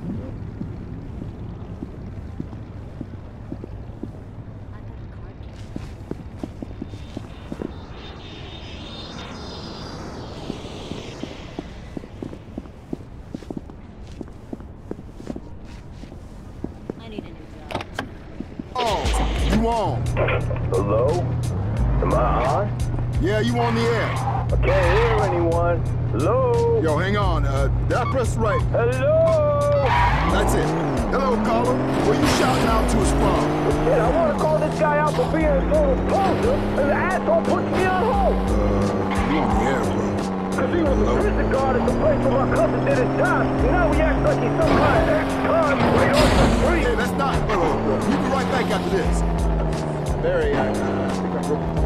You on? Hello? Am I on? Yeah, you on the air. I can't hear anyone. Hello? Yo, hang on. Did I press right? Hello? That's it. Hello, caller. Where you shouting out to us from? Shit, I want to call this guy out for being a total poser, and the asshole puts me on hold. You on the air, bro. Because he was a prison guard at the place where my cousin did his job, and now he acts like he's some kind of ex-con right on the street. Hey, that's not... You can write back after this. Barry, I think I'm broken.